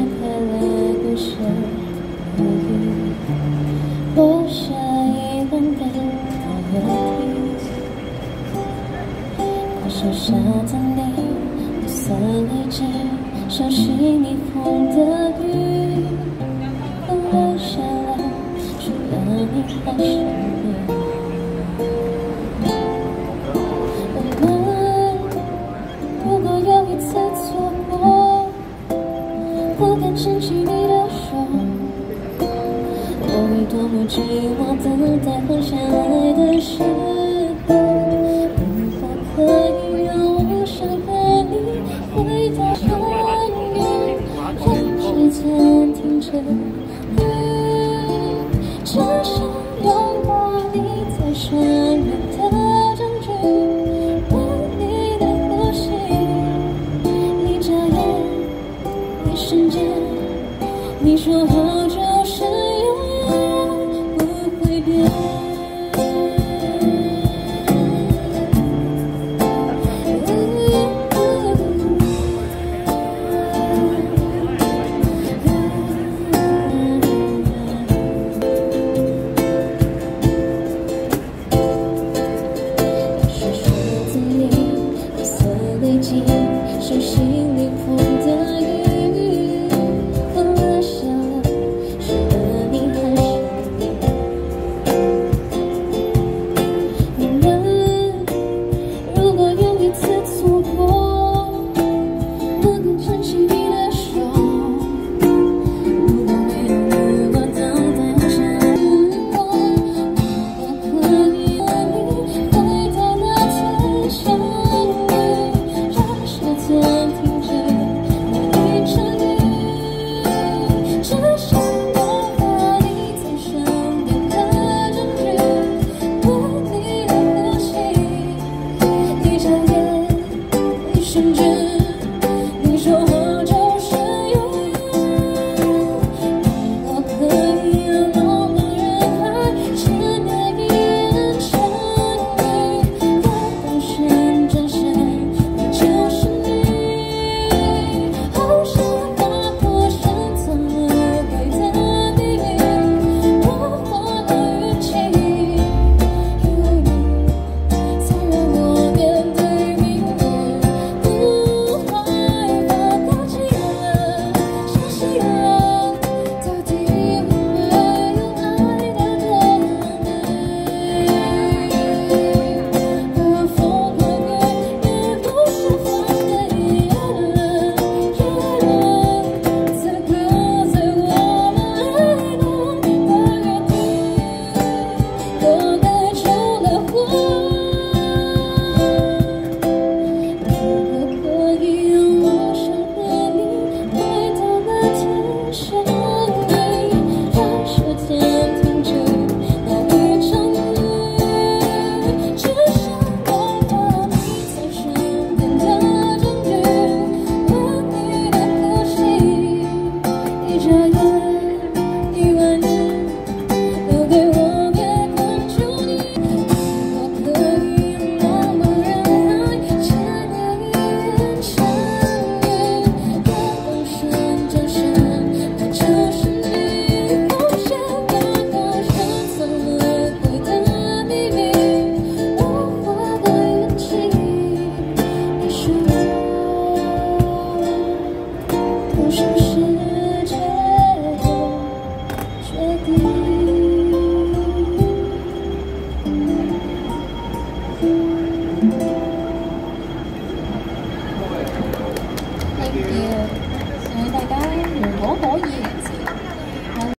开了故事而已，留下遗憾的话题。快手下的你，暮色已经熟悉逆风的雨，风留下了，除了你还是你。我们如果有一次错过，不敢牵起你的手，我会多么寂寞，等待放下来的时候。如果可以让我想和你回到原点，让时间停止雨，只想拥抱你在深夜的证据，闻你的呼吸，一眨眼，一瞬间，你说好就